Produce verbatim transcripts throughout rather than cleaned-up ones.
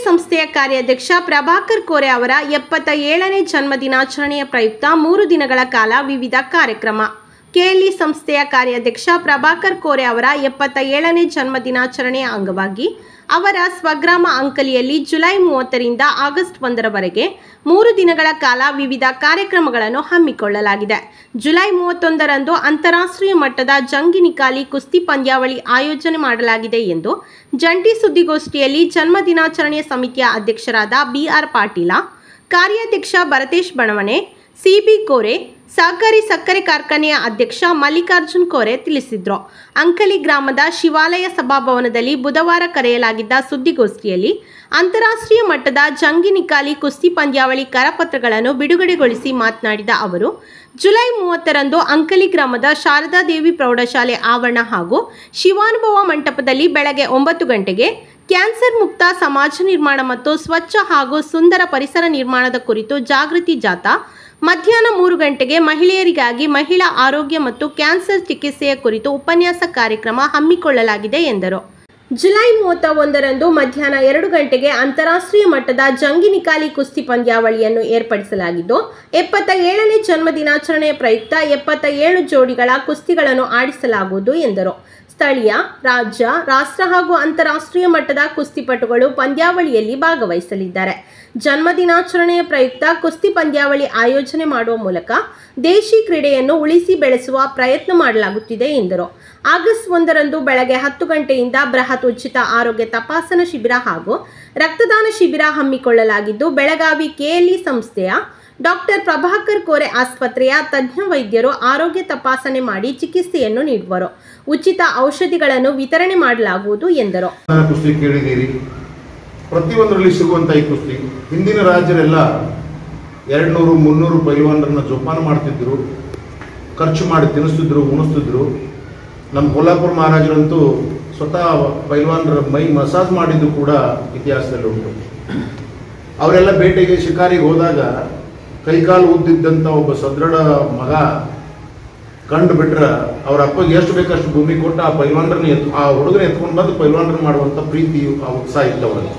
ಸಂಸ್ಥೆಯ ಕಾರ್ಯಾಧ್ಯಕ್ಷ ಪ್ರಭಾಕರ್ ಕೋರೆ ಅವರ ಎಪ್ಪತ್ತ ಏಳನೇ ಜನ್ಮದಿನಾಚರಣೆಯ ಪ್ರಯುಕ್ತ ಮೂರು ದಿನಗಳ ಕಾಲ ವಿವಿಧ ಕಾರ್ಯಕ್ರಮ. ಕೆಎಲ್ಇ ಸಂಸ್ಥೆಯ ಕಾರ್ಯಾಧ್ಯಕ್ಷ ಪ್ರಭಾಕರ್ ಕೋರೆ ಅವರ ಎಪ್ಪತ್ತ ಏಳನೇ ಜನ್ಮದಿನಾಚರಣೆಯ ಅಂಗವಾಗಿ ಅವರ ಸ್ವಗ್ರಾಮ ಅಂಕಲಿಯಲ್ಲಿ ಜುಲೈ ಮೂವತ್ತರಿಂದ ಆಗಸ್ಟ್ ಒಂದರವರೆಗೆ ಮೂರು ದಿನಗಳ ಕಾಲ ವಿವಿಧ ಕಾರ್ಯಕ್ರಮಗಳನ್ನು ಹಮ್ಮಿಕೊಳ್ಳಲಾಗಿದೆ. ಜುಲೈ ಮೂವತ್ತೊಂದರಂದು ಅಂತಾರಾಷ್ಟ್ರೀಯ ಮಟ್ಟದ ಜಂಗಿ ನಿಕಾಲಿ ಕುಸ್ತಿ ಪಂದ್ಯಾವಳಿ ಆಯೋಜನೆ ಮಾಡಲಾಗಿದೆ ಎಂದು ಜಂಟಿ ಸುದ್ದಿಗೋಷ್ಠಿಯಲ್ಲಿ ಜನ್ಮದಿನಾಚರಣೆಯ ಸಮಿತಿಯ ಅಧ್ಯಕ್ಷರಾದ ಬಿಆರ್ ಪಾಟೀಲ, ಕಾರ್ಯಾಧ್ಯಕ್ಷ ಭರತೇಶ್ ಬಣವಣೆ, ಸಿಬಿ ಕೋರೆ, ಸಹಕಾರಿ ಸಕ್ಕರೆ ಕಾರ್ಖಾನೆಯ ಅಧ್ಯಕ್ಷ ಮಲ್ಲಿಕಾರ್ಜುನ್ ಕೋರೆ ತಿಳಿಸಿದರು. ಅಂಕಲಿ ಗ್ರಾಮದ ಶಿವಾಲಯ ಸಭಾಭವನದಲ್ಲಿ ಬುಧವಾರ ಕರೆಯಲಾಗಿದ್ದ ಸುದ್ದಿಗೋಷ್ಠಿಯಲ್ಲಿ ಅಂತಾರಾಷ್ಟ್ರೀಯ ಮಟ್ಟದ ಜಂಗಿ ನಿಕಾಲಿ ಕುಸ್ತಿ ಪಂದ್ಯಾವಳಿ ಕರಪತ್ರಗಳನ್ನು ಬಿಡುಗಡೆಗೊಳಿಸಿ ಮಾತನಾಡಿದ ಅವರು, ಜುಲೈ ಮೂವತ್ತರಂದು ಅಂಕಲಿ ಗ್ರಾಮದ ಶಾರದಾದೇವಿ ಪ್ರೌಢಶಾಲೆ ಆವರಣ ಹಾಗೂ ಶಿವಾನುಭವ ಮಂಟಪದಲ್ಲಿ ಬೆಳಗ್ಗೆ ಒಂಬತ್ತು ಗಂಟೆಗೆ ಕ್ಯಾನ್ಸರ್ ಮುಕ್ತ ಸಮಾಜ ನಿರ್ಮಾಣ ಮತ್ತು ಸ್ವಚ್ಛ ಹಾಗೂ ಸುಂದರ ಪರಿಸರ ನಿರ್ಮಾಣದ ಕುರಿತು ಜಾಗೃತಿ ಜಾಥಾ, ಮಧ್ಯಾಹ್ನ ಮೂರು ಗಂಟೆಗೆ ಮಹಿಳೆಯರಿಗಾಗಿ ಮಹಿಳಾ ಆರೋಗ್ಯ ಮತ್ತು ಕ್ಯಾನ್ಸರ್ ಚಿಕಿತ್ಸೆಯ ಕುರಿತು ಉಪನ್ಯಾಸ ಕಾರ್ಯಕ್ರಮ ಹಮ್ಮಿಕೊಳ್ಳಲಾಗಿದೆ ಎಂದರು. ಜುಲೈ ಮೂವತ್ತ ಒಂದರಂದು ಮಧ್ಯಾಹ್ನ ಎರಡು ಗಂಟೆಗೆ ಅಂತಾರಾಷ್ಟ್ರೀಯ ಮಟ್ಟದ ಜಂಗಿ ನಿಕಾಲಿ ಕುಸ್ತಿ ಪಂದ್ಯಾವಳಿಯನ್ನು ಏರ್ಪಡಿಸಲಾಗಿದ್ದು, ಎಪ್ಪತ್ತ ಏಳನೇ ಜನ್ಮದಿನಾಚರಣೆಯ ಪ್ರಯುಕ್ತ ಎಪ್ಪತ್ತ ಏಳು ಜೋಡಿಗಳ ಕುಸ್ತಿಗಳನ್ನು ಆಡಿಸಲಾಗುವುದು ಎಂದರು. ಸ್ಥಳೀಯ, ರಾಜ್ಯ, ರಾಷ್ಟ್ರ ಹಾಗೂ ಅಂತಾರಾಷ್ಟ್ರೀಯ ಮಟ್ಟದ ಕುಸ್ತಿಪಟುಗಳು ಪಂದ್ಯಾವಳಿಯಲ್ಲಿ ಭಾಗವಹಿಸಲಿದ್ದಾರೆ. ಜನ್ಮದಿನಾಚರಣೆಯ ಪ್ರಯುಕ್ತ ಕುಸ್ತಿ ಪಂದ್ಯಾವಳಿ ಆಯೋಜನೆ ಮಾಡುವ ಮೂಲಕ ದೇಶಿ ಕ್ರೀಡೆಯನ್ನು ಉಳಿಸಿ ಬೆಳೆಸುವ ಪ್ರಯತ್ನ ಮಾಡಲಾಗುತ್ತಿದೆ ಎಂದರು. ಆಗಸ್ಟ್ ಒಂದರಂದು ಬೆಳಗ್ಗೆ ಹತ್ತು ಗಂಟೆಯಿಂದ ಬೃಹತ್ ಉಚಿತ ಆರೋಗ್ಯ ತಪಾಸಣಾ ಶಿಬಿರ ಹಾಗೂ ರಕ್ತದಾನ ಶಿಬಿರ ಹಮ್ಮಿಕೊಳ್ಳಲಾಗಿದ್ದು, ಬೆಳಗಾವಿ ಕೆಎಲ್ಇ ಸಂಸ್ಥೆಯ ಡಾಕ್ಟರ್ ಪ್ರಭಾಕರ್ ಕೋರೆ ಆಸ್ಪತ್ರೆಯ ತಜ್ಞ ವೈದ್ಯರು ಆರೋಗ್ಯ ತಪಾಸಣೆ ಮಾಡಿ ಚಿಕಿತ್ಸೆಯನ್ನು ನೀಡುವರು. ಉಚಿತ ಔಷಧಿಗಳನ್ನು ವಿತರಣೆ ಮಾಡಲಾಗುವುದು ಎಂದರು. ಕುಸ್ತಿ ಕೇಳಿದ್ದೀರಿ, ಪ್ರತಿಯೊಂದರಲ್ಲಿ ಸಿಗುವಂಥ ಈ ಕುಸ್ತಿ ಹಿಂದಿನ ರಾಜರೆಲ್ಲ ಎರಡು ನೂರು ಮುನ್ನೂರು ಪೈಲ್ವಾನರನ್ನ ಜೋಪಾನ ಮಾಡ್ತಿದ್ರು, ಖರ್ಚು ಮಾಡಿ ತಿನ್ನಿಸ್ತಿದ್ರು, ಉಣಿಸ್ತಿದ್ರು. ನಮ್ಮ ಕೊಲ್ಲಾಪುರ ಮಹಾರಾಜರಂತೂ ಸ್ವತಃ ಪೈಲ್ವಾನರ ಮೈ ಮಸಾಜ್ ಮಾಡಿದ್ದು ಕೂಡ ಇತಿಹಾಸದಲ್ಲಿ ಉಂಟು. ಅವರೆಲ್ಲ ಬೇಟೆಗೆ ಶಿಕಾರಿಗೆ ಹೋದಾಗ ಕೈಕಾಲು ಉದ್ದಿದ್ದಂಥ ಒಬ್ಬ ಸದೃಢ ಮಗ ಕಂಡು ಬಿಟ್ರೆ ಅವ್ರ ಅಪ್ಪಗೆ ಎಷ್ಟು ಬೇಕಷ್ಟು ಭೂಮಿ ಕೊಟ್ಟು ಆ ಪೈಲ್ವಾನರನ್ನ ಎತ್ ಆ ಹುಡುಗನ ಎತ್ಕೊಂಡು ಬಂದು ಪೈಲ್ವಾನರ ಮಾಡುವಂಥ ಪ್ರೀತಿ, ಆ ಉತ್ಸಾಹ ಇತ್ತವರಲ್ಲಿ.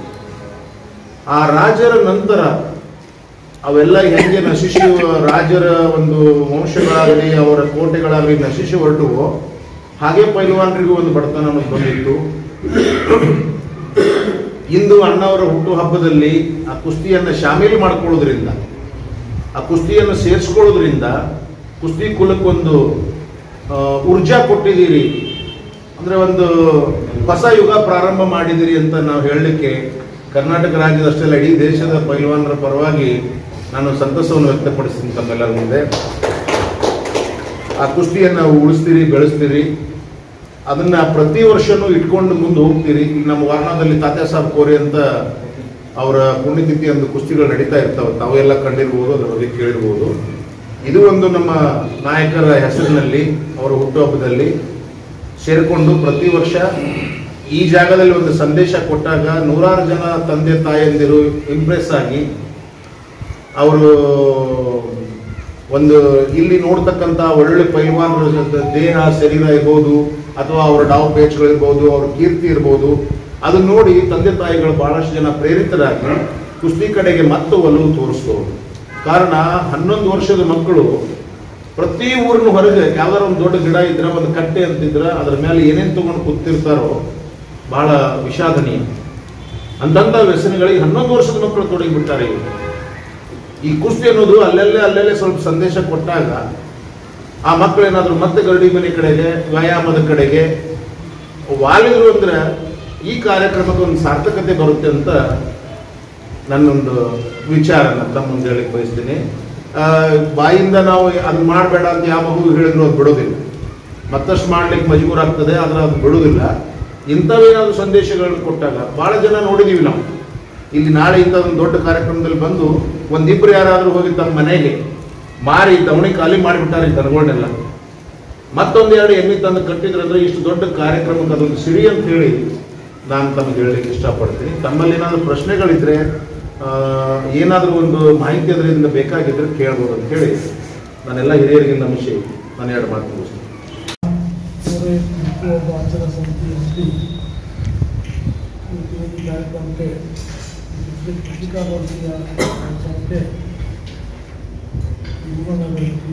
ಆ ರಾಜರ ನಂತರ ಅವೆಲ್ಲ ಹೆಂಗೆ ನಶಿಸಿ ರಾಜರ ಒಂದು ವಂಶಗಳಾಗಲಿ ಅವರ ಕೋಟೆಗಳಾಗಲಿ ನಶಿಸಿ ಹೊರಟುವೋ ಹಾಗೆ ಪೈಲ್ವಾನರಿಗೂ ಒಂದು ಬಡತನ ಅನ್ನೋದು ಬಂದಿತ್ತು. ಇಂದು ಅಣ್ಣವರ ಹುಟ್ಟು ಹಬ್ಬದಲ್ಲಿ ಆ ಕುಸ್ತಿಯನ್ನು ಶಾಮೀಲು ಮಾಡ್ಕೊಳ್ಳೋದ್ರಿಂದ, ಆ ಕುಸ್ತಿಯನ್ನು ಸೇರಿಸ್ಕೊಳ್ಳೋದ್ರಿಂದ ಕುಸ್ತಿ ಕುಲಕ್ಕೊಂದು ಊರ್ಜಾ ಕೊಟ್ಟಿದ್ದೀರಿ, ಅಂದರೆ ಒಂದು ಹೊಸ ಯುಗ ಪ್ರಾರಂಭ ಮಾಡಿದಿರಿ ಅಂತ ನಾವು ಹೇಳಲಿಕ್ಕೆ ಕರ್ನಾಟಕ ರಾಜ್ಯದಷ್ಟೇ ಇಡೀ ದೇಶದ ಪೈಲ್ವಾನರ ಪರವಾಗಿ ನಾನು ಸಂತಸವನ್ನು ವ್ಯಕ್ತಪಡಿಸ್ತೀನಿ ತಮ್ಮೆಲ್ಲರ ಮುಂದೆ. ಆ ಕುಸ್ತಿಯನ್ನು ಉಳಿಸ್ತೀರಿ, ಬೆಳೆಸ್ತೀರಿ, ಅದನ್ನು ಪ್ರತಿ ವರ್ಷವೂ ಇಟ್ಕೊಂಡು ಮುಂದೆ ಹೋಗ್ತೀರಿ. ಈಗ ನಮ್ಮ ವಾರಣಾದಲ್ಲಿ ತಾತ್ಯಾ ಸಾಬ್ ಕೋರೆ ಅಂತ ಅವರ ಪುಣ್ಯತಿಥಿ ಒಂದು ಕುಸ್ತಿಗಳು ನಡೀತಾ ಇರ್ತಾವೆ, ತಾವೆಲ್ಲ ಕಂಡಿರ್ಬೋದು, ಅದರ ಬಗ್ಗೆ ಕೇಳಿರ್ಬೋದು. ಇದು ಒಂದು ನಮ್ಮ ನಾಯಕರ ಹೆಸರಿನಲ್ಲಿ ಅವರ ಹುಟ್ಟುಹಬ್ಬದಲ್ಲಿ ಸೇರಿಕೊಂಡು ಪ್ರತಿ ವರ್ಷ ಈ ಜಾಗದಲ್ಲಿ ಒಂದು ಸಂದೇಶ ಕೊಟ್ಟಾಗ ನೂರಾರು ಜನ ತಂದೆ ತಾಯಂದಿರು ಇಂಪ್ರೆಸ್ ಆಗಿ ಅವರು ಒಂದು ಇಲ್ಲಿ ನೋಡ್ತಕ್ಕಂಥ ಒಳ್ಳೊಳ್ಳೆ ಪೈಲ್ವಾನರ ದೇಹ ಶರೀರ ಇರ್ಬೋದು ಅಥವಾ ಅವರ ಡಾವ್ ಪೇಚ್ಗಳಿರ್ಬೋದು, ಅವ್ರ ಕೀರ್ತಿ ಇರ್ಬೋದು, ಅದನ್ನ ನೋಡಿ ತಂದೆ ತಾಯಿಗಳು ಬಹಳಷ್ಟು ಜನ ಪ್ರೇರಿತರಾಗಿ ಕುಸ್ತಿ ಕಡೆಗೆ ಮತ್ತೆ ಒಲವು ತೋರಿಸ್ಬೋದು. ಕಾರಣ ಹನ್ನೊಂದು ವರ್ಷದ ಮಕ್ಕಳು ಪ್ರತಿ ಊರಿನ ಹೊರಗೆ ಯಾವ್ದಾರ ಒಂದು ದೊಡ್ಡ ಗಿಡ ಇದ್ರೆ, ಒಂದು ಕಟ್ಟೆ ಅಂತಿದ್ರೆ ಅದ್ರ ಮೇಲೆ ಏನೇನು ತಗೊಂಡು ಕೂತಿರ್ತಾರೋ ಬಹಳ ವಿಷಾದನೀಯ. ಅಂತಂಥ ವ್ಯಸನಗಳಿಗೆ ಹನ್ನೊಂದು ವರ್ಷದ ಮಕ್ಕಳು ತೊಡಗಿಬಿಡ್ತಾರೆ. ಈ ಕುಸ್ತಿ ಅನ್ನೋದು ಅಲ್ಲೆಲ್ಲೇ ಅಲ್ಲೆಲ್ಲೇ ಸ್ವಲ್ಪ ಸಂದೇಶ ಕೊಟ್ಟಾಗ ಆ ಮಕ್ಕಳು ಏನಾದರೂ ಮತ್ತೆ ಗರಡಿ ಮನೆ ಕಡೆಗೆ, ವ್ಯಾಯಾಮದ ಕಡೆಗೆ ವಾಲಿದ್ರು ಅಂದ್ರೆ ಈ ಕಾರ್ಯಕ್ರಮಕ್ಕೆ ಒಂದು ಸಾರ್ಥಕತೆ ಬರುತ್ತೆ ಅಂತ ನನ್ನೊಂದು ವಿಚಾರನ ತಮ್ಮ ಮುಂದೆ ಹೇಳಿಕ್ಕೆ ಬಯಸ್ತೀನಿ. ಬಾಯಿಂದ ನಾವು ಅದು ಮಾಡಬೇಡ ಅಂತ ಯಾವ ಮಗು ಹೇಳಿದ್ರು ಅದು ಬಿಡೋದಿಲ್ಲ, ಮತ್ತಷ್ಟು ಮಾಡ್ಲಿಕ್ಕೆ ಮಜಬೂರಾಗ್ತದೆ, ಆದರೆ ಅದು ಬಿಡೋದಿಲ್ಲ. ಇಂಥವೇನಾದ್ರು ಸಂದೇಶಗಳನ್ನು ಕೊಟ್ಟಾಗ ಭಾಳ ಜನ ನೋಡಿದೀವಿ ನಾವು. ಇಲ್ಲಿ ನಾಳೆ ಇಂಥ ಒಂದು ದೊಡ್ಡ ಕಾರ್ಯಕ್ರಮದಲ್ಲಿ ಬಂದು ಒಂದಿಬ್ಬರು ಯಾರಾದರೂ ಹೋಗಿ ತಮ್ಮ ಮನೆಗೆ ಮಾರಿ ದವಣಿ ಖಾಲಿ ಮಾಡಿಬಿಟ್ಟಾರೆ ಈ ದನಗಳನ್ನೆಲ್ಲ. ಮತ್ತೊಂದು ಎರಡು ಎಮ್ಮೆ ತಂದು ಕಟ್ಟಿದ್ರೆ ಅಂದರೆ ಇಷ್ಟು ದೊಡ್ಡ ಕಾರ್ಯಕ್ರಮಕ್ಕೆ ಅದೊಂದು ಸಿರಿ ಅಂತ ಹೇಳಿ ನಾನು ತಮಗೆ ಹೇಳಲಿಕ್ಕೆ ಇಷ್ಟಪಡ್ತೀನಿ. ತಮ್ಮಲ್ಲಿ ಏನಾದರೂ ಪ್ರಶ್ನೆಗಳಿದ್ರೆ, ಏನಾದರೂ ಒಂದು ಮಾಹಿತಿ ಅದರಿಂದ ಬೇಕಾಗಿದ್ದರೆ ಕೇಳ್ಬೋದು ಅಂತ ಹೇಳಿ ನಾನೆಲ್ಲ ಹಿರಿಯರಿಗೆ ನಮಿಸಿ ನಾನು ಎರಡು ಮಾತು ಮುಗಿಸ್ತೀನಿ. ಆಚರಣಾ ಸಮಿತಿ ಕಾರ್ಯಕ್ರಮಕ್ಕೆ ಪತ್ರಿಕಾಗೋಷ್ಠಿಯ ಸಂಸ್ಥೆ ಯುವನ ವ್ಯಕ್ತಿ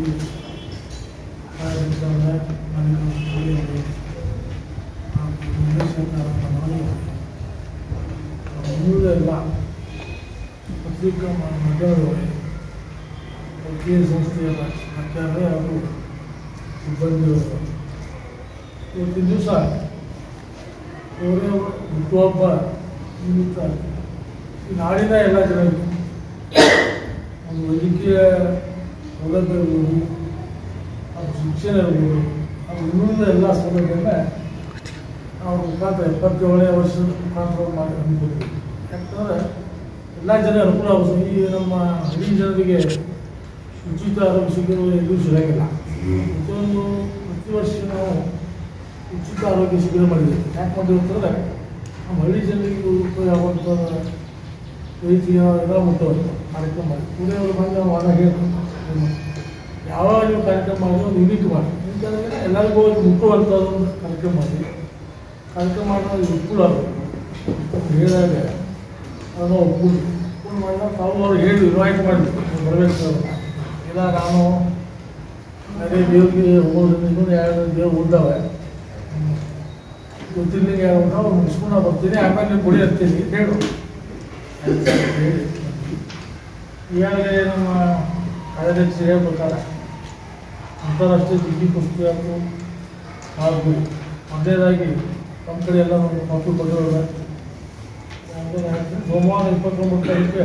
ಎಲ್ಲ ಪತ್ರಿಕಾ ಮಂಡಳಿಗಳು ವಕೀಲ ಸಂಸ್ಥೆಯ ಪ್ರಾಚಾರ್ಯ ಹಾಗೂ ಸಿಬ್ಬಂದಿಗಳು ಇವತ್ತಿನ ದಿವಸ ಅವರೇ ಹುಟ್ಟುಹಬ್ಬ ನಿಮಿತ್ತ ಈ ನಾಡಿನ ಎಲ್ಲ ಜನರು ಒಂದು ವೈದ್ಯಕೀಯ ಸೌಲಭ್ಯ ಇರ್ಬೋದು, ಅದು ಶಿಕ್ಷಣ ಇರ್ಬೋದು, ಅದು ಇನ್ನೊಂದು ಎಲ್ಲ ಸೌಲಭ್ಯನ ನಾವು ಮುಖಾಂತರ ಎಪ್ಪತ್ತೇಳನೇ ವರ್ಷದ ಮುಖಾಂತರ ಮಾಡಿ ಅಂದ್ಕೊಳ್ತೀವಿ. ಯಾಕಂದರೆ ಎಲ್ಲ ಜನ ಅನುಕೂಲ ಆಗುತ್ತೆ. ಈ ನಮ್ಮ ಹಳ್ಳಿ ಜನರಿಗೆ ಉಚಿತ ಆರೋಗ್ಯ ಶಿಬಿರ ಎಲ್ಲೂ ಸಿಗೋಂಗಿಲ್ಲ. ಪ್ರತಿಯೊಂದು ಪ್ರತಿ ವರ್ಷ ನಾವು ಉಚಿತ ಆರೋಗ್ಯ ಶಿಬಿರ ಮಾಡಿದ್ದೀವಿ. ಯಾಕೆ ಮಾಡಿದ್ವಿ ಅಂತಂದರೆ ನಮ್ಮ ಹಳ್ಳಿ ಜನರಿಗೆ ಉಪಯೋಗ ಆಗುವಂಥ ರೀತಿಯ ಎಲ್ಲ ಮುಟ್ಟುವಂಥ ಕಾರ್ಯಕ್ರಮ ಮಾಡಿ ಪುಣೆಯವರು ಬಂದು ನಾವು ಆಗ ಹೇಳ್ತೀವಿ, ಯಾವಾಗ ನೀವು ಕಾರ್ಯಕ್ರಮ ಮಾಡಿ ಒಂದು ಯೂನಿಟ್ ಮಾಡಿ ಇಂಥದ್ದರೆ ಎಲ್ಲರಿಗೂ ಮುಟ್ಟುವಂಥ ಒಂದು ಕಾರ್ಯಕ್ರಮ ಮಾಡಿ ಕಾರ್ಯಕ್ರಮ ಮಾಡೋದು ಅನುಕೂಲ ಆಗುತ್ತೆ ಹೇಳಿದಾಗ ಅದನ್ನು ಒಪ್ಪುದು ಒಪ್ಪುದು ಮಾಡಿದಾಗ ತಾವು ಅವ್ರು ಹೇಳಿ ಇನ್ವೈಟ್ ಮಾಡಿದ್ವಿ ಬರಬೇಕು. ಇಲ್ಲ ನಾನು ಅದೇ ದೇವ್ರಿಗೆ ಹೋಗೋದ್ರಿಂದ ಇನ್ನೊಂದು ಎರಡು ದೇವ್ರು ಉಳಿದಾವೆ ಗೊತ್ತಿಲ್ಲ ಯಾರು ನಾವು ಮುಗಿಸ್ಕೊಂಡು ಬರ್ತೀನಿ, ಆಮೇಲೆ ನೀವು ಕೊಡಿ ಅಂತೀನಿ ಹೇಳು ಹೇಳಿ. ಈಗಾಗಲೇ ನಮ್ಮ ಕಾರ್ಯದರ್ಶಿ ಹೇಳೋ ಪ್ರಕಾರ ಅಂತಾರಾಷ್ಟ್ರೀಯ ಜಿಗಿ ಕುಸ್ತಿ ಆಯಿತು ಹಾಗೂ ಮೊದಲನೇದಾಗಿ ನಮ್ಮ ಕಡೆ ಎಲ್ಲ ನಮ್ಮ ಮಕ್ಕಳು ಕೊಟ್ಟಿರೋದು ಸೋಮವಾರ ಇಪ್ಪತ್ತೊಂಬತ್ತು ತಾರೀಕು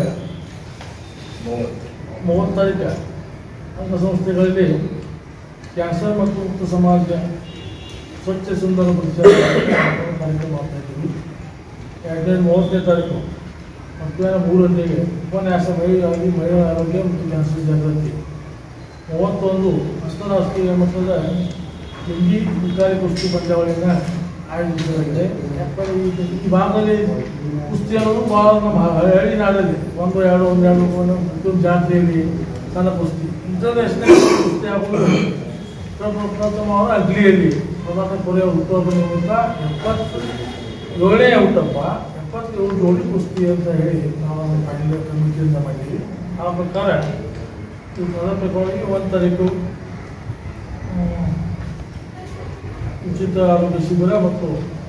ಮೂವತ್ತು ತಾರೀಕು ಅಂಗಸಂಸ್ಥೆಗಳಲ್ಲಿ ಕ್ಯಾನ್ಸರ್ ಮತ್ತು ಮುಕ್ತ ಸಮಾಜ ಸ್ವಚ್ಛ ಸುಂದರ ಪರಿಸರ ಕಾರ್ಯಕ್ರಮ ಮಾಡ್ತಾಯಿದ್ದೀವಿ. ಎರಡನೇ ಮೂವತ್ತನೇ ತಾರೀಕು ಮಧ್ಯಾಹ್ನ ಮೂರು ಗಂಟೆಗೆ ಉಪನ್ಯಾಸ ಮಹಿಳೆಯಾಗಿ ಮಹಿಳಾ ಆರೋಗ್ಯ ಮತ್ತು ಕ್ಯಾನ್ಸರ್ ಜಾಗೃತಿ. ಮೂವತ್ತೊಂದು ಅಂತಾರಾಷ್ಟ್ರೀಯ ಮಟ್ಟದ ಲಿಂಗಿ ವಿಕಾರಿ ಕುಸ್ತಿ ಪಂದ್ಯಾವಳಿಯನ್ನು ಆಯೋಜಿಸಲಾಗಿದೆ. ಯಾಕಂದರೆ ಈ ಭಾಗದಲ್ಲಿ ಕುಸ್ತಿ ಅನ್ನೋದು ಭಾಳ ನಮ್ಮ ಹಳ್ಳಿ ನಾಡಲ್ಲಿ ಒಂದು ಎರಡು ಒಂದು ಎರಡು ಒಂದು ಪ್ರತಿಯೊಂದು ಜಾತ್ರೆಯಲ್ಲಿ ಸಣ್ಣ ಕುಸ್ತಿ ಇಂಟರ್ನ್ಯಾಷನಲ್ ಕುಸ್ತಿ ಆಗೋದು ಪ್ರಪ್ರಥಮವಾದ ಅಗ್ಲಿಯಲ್ಲಿ ಪ್ರಧಾನ ಕೊರೆಯ ಹುಟ್ಟುಹಬ್ಬ ನಿಮಿತ್ತ ಎಪ್ಪತ್ತು ಏಳನೇ ಹುಟ್ಟುಹಬ್ಬ ಎಪ್ಪತ್ತೇಳು ಜೋಡಿ ಕುಸ್ತಿ ಅಂತ ಹೇಳಿ ನಾವು ಮಾಡಿದ ಕಮಿಟಿಯಿಂದ ಮಾಡಿದ್ದೀವಿ. ಆ ಪ್ರಕಾರ ಈ ಪ್ರಧಾನವಾಗಿ ಒಂದು ತಾರೀಕು ಉಚಿತ ಆರೋಗ್ಯ ಶಿಬಿರ ಮತ್ತು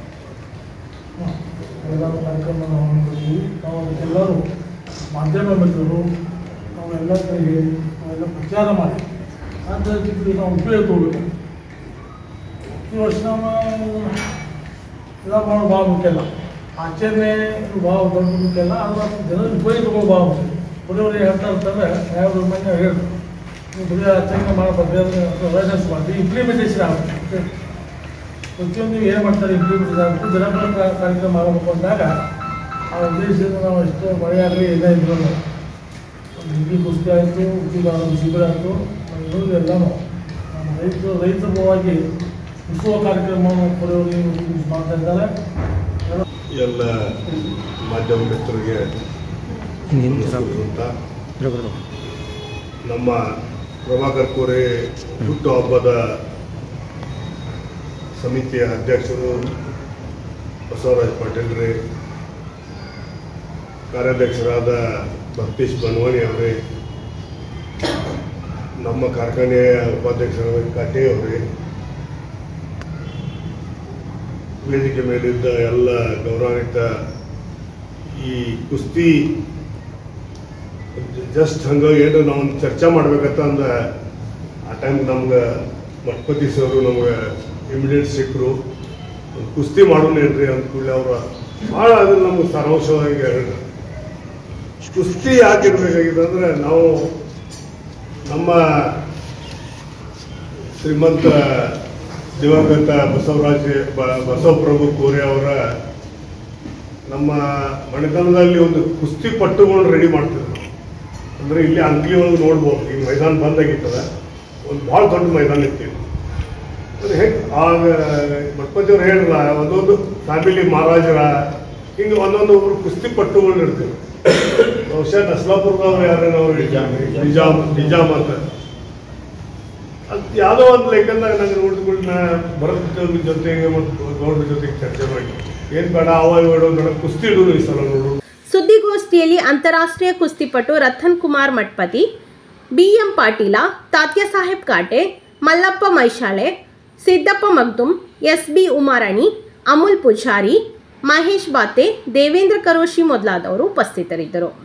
ಎಲ್ಲ ಕಾರ್ಯಕ್ರಮವನ್ನು ಹಮ್ಮಿಕೊಂಡಿದ್ದೀವಿ. ನಾವು ಅದಕ್ಕೆಲ್ಲರೂ ಮಾಧ್ಯಮ ಮಿತ್ರರು ನಾವೆಲ್ಲ ಕಡೆಗೆ ನಾವೆಲ್ಲ ಪ್ರಚಾರ ಮಾಡಿ ಅಂತ ನಾವು ಉಪಯೋಗ ತಗೋಬೇಕು. ಈ ವರ್ಷ ನಮ್ಮ ಎಲ್ಲ ಮಾಡೋದು ಭಾಳ ಮುಖ್ಯ ಅಲ್ಲ, ಆಚರಣೆ ಭಾಳ ದೊಡ್ಡ ಮುಖ್ಯ ಅಲ್ಲ, ಅದರ ಜನರ ಉಪಯೋಗ ತಗೊಳ್ಳೋದು ಭಾಳ ಮುಖ್ಯ. ಬರೀ ಹೇಳ್ತಾ ಇರ್ತಾರೆ ಯಾವ ಮನೆ ಹೇಳಿದ್ರು ನೀವು ಬರೀ ಆಚರಣೆ ಮಾಡಬೇಕು ಅವೇರ್ನೆಸ್ ಮಾಡಿ ಇಂಪ್ಲಿಮೆಂಟೇಷನ್ ಆಗುತ್ತೆ. ಪ್ರತಿಯೊಂದು ಏನು ಮಾಡ್ತಾರೆ ಇಂಪ್ಲಿಮೆಂಟೇಷನ್ ಆಗುತ್ತೆ. ಜನಪರ ಕಾರ್ಯಕ್ರಮ ಮಾಡಬೇಕು ಅಂದಾಗ ಆ ಉದ್ದೇಶದಿಂದ ನಾವು ಎಷ್ಟೇ ಮಳೆ ಆಗಲಿ ಎಲ್ಲ ಇದ್ರು ಹಿಂದಿ ಕುಸ್ತಿ ಆಯಿತು, ಉಚಿತ ಆರೋಗ್ಯ ಶಿಬಿರ ಆಯಿತು, ಇನ್ನೊಂದು ಎಲ್ಲನೂ ನಮ್ಮ ರೈತರು ರೈತರ ಪರವಾಗಿ ಉತ್ಸವ ಕಾರ್ಯಕ್ರಮವನ್ನು ಕೊಡುವವರಿಗೆ ಮಾಡ್ತಾ ಇದ್ದಾರೆ. ಎಲ್ಲ ಮಾಧ್ಯಮ ಮಿತ್ರರಿಗೆ ಅಂತ ನಮ್ಮ ಪ್ರಭಾಕರ್ ಕೋರೆ ಹುಟ್ಟುಹಬ್ಬದ ಸಮಿತಿಯ ಅಧ್ಯಕ್ಷರು ಬಸವರಾಜ್ ಪಾಟೀಲ್ರೇ, ಕಾರ್ಯಾಧ್ಯಕ್ಷರಾದ ಭಕ್ತೀಶ್ ಬನ್ವಾನಿ ಅವರೇ, ನಮ್ಮ ಕಾರ್ಖಾನೆಯ ಉಪಾಧ್ಯಕ್ಷರಾದ ಕಾಟೆ ಅವರೇ, ವೇದಿಕೆ ಮೇಲಿದ್ದ ಎಲ್ಲ ಗೌರವಾನ್ವಿತ ಈ ಕುಸ್ತಿ ಜಸ್ಟ್ ಹಂಗೆ ಏನು ನಾವು ಒಂದು ಚರ್ಚೆ ಮಾಡ್ಬೇಕಂತ ಅಂದ ಆ ಟೈಮ್ ನಮ್ಗೆ ಮಠಪತಿ ಸರು ನಮ್ಗೆ ಇಮಿಡಿಯೇಟ್ ಸಿಕ್ಕರು. ಒಂದು ಕುಸ್ತಿ ಮಾಡೋಣ ಏನ್ರಿ ಅಂದ ಕೂಡಲೇ ಅವರು ಭಾಳ ಅದನ್ನು ನಮ್ಗೆ ಸಾರಾಂಶವಾಗಿ ಹೇಳಿದ್ರು. ಕುಸ್ತಿ ಯಾಕಿರ್ಬೇಕಾಗಿದೆ ಅಂದರೆ ನಾವು ನಮ್ಮ ಶ್ರೀಮಂತ ದಿವಂಗತ ಬಸವರಾಜ ಬಸವಪ್ರಭು ಕೋರೆ ಅವರ ನಮ್ಮ ಮನೆತನದಲ್ಲಿ ಒಂದು ಕುಸ್ತಿ ಪಟ್ಟುಗಳನ್ನು ರೆಡಿ ಮಾಡ್ತಿದ್ರು. ಅಂದರೆ ಇಲ್ಲಿ ಅಂಗಡಿ ಒಳಗೆ ನೋಡ್ಬೋದು, ಈಗ ಮೈದಾನ ಬಂದಾಗಿತ್ತದ, ಒಂದು ಭಾಳ ದೊಡ್ಡ ಮೈದಾನ ಇತ್ತು. ಅದು ಹೇಗೆ ಆಗ ಮಠಪತಿಯವ್ರು ಹೇಳಿಲ್ಲ, ಒಂದೊಂದು ಫ್ಯಾಮಿಲಿ ಮಹಾರಾಜರ ಹಿಂಗೆ ಒಂದೊಂದು ಒಬ್ಬರು ಕುಸ್ತಿ ಪಟ್ಟುಗಳು ಇರ್ತೀವಿ. ಬಹುಶಃ ನಸ್ಲಾಪುರದವ್ರು ಯಾರೇನವ್ರು ನಿಜಾಮ್ ನಿಜಾಮ್ ಅಂತ ಅದು ಯಾವುದೋ ಒಂದು ಲೆಕ್ಕದಾಗ ನನಗೆ ನೋಡಿದ್ಕೊಂಡು ನಾ ಭರತ ಜೊತೆಗೆ ಮತ್ತು ಗೌಡ್ರ ಜೊತೆಗೆ ಚರ್ಚೆ ಮಾಡಿ ಏನು ಬೇಡ ಅವ ಬೇಡ ಬೇಡ ಕುಸ್ತಿ ಇಡೋದು ಈ ಸಲ ನೋಡು. ಸುದ್ದಿಗೋಷ್ಠಿಯಲ್ಲಿ ಅಂತಾರಾಷ್ಟ್ರೀಯ ಕುಸ್ತಿಪಟು Ratan Kumar Mathapati, B M Patil, Tatya Saheb Kate, Mallappa Maishale, Siddappa Magdum, S B Umarani, Amul Pujari, Mahesh Bate, Devendra Karoshi ಮೊದಲಾದವರು ಉಪಸ್ಥಿತರಿದ್ದರು.